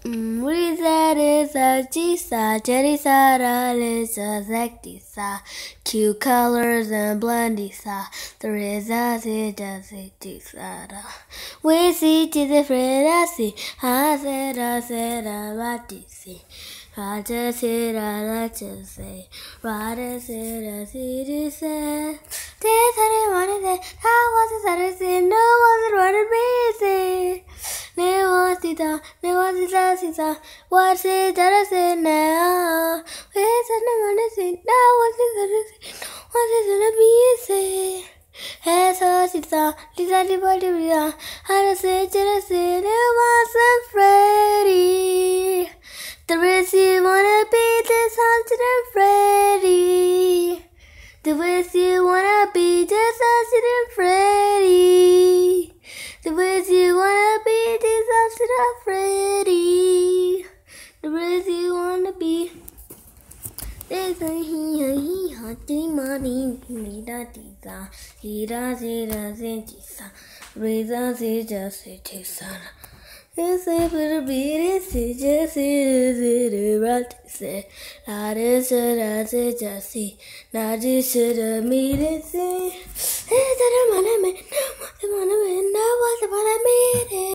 Reset is a G-sa, Jetty-sa, Lisa, Zekti-sa, cute colors and blondie-sa, there is a C-sa. We see to the friend I see, I said, I like to see. I just said I like to say, right I said I see to say. This I didn't want to say, I wasn't satisfied, no wasn't running busy. What's it that I said now? Where's the money say now? What's it that I say? What is it to be easy? Hey, so she's a little body. I say, it wasn't Freddy. The rest you wanna be this haunted and Freddy. The rest you wanna be this haunted and Freddy. The rest you wanna be this haunted and Freddy. The rest you wanna be. There's a he haunting money. He does it's a little bit, it's just it right to say. Not as I say, just see. Not just should have made it see. It's a money, no, the money, no, what's the money,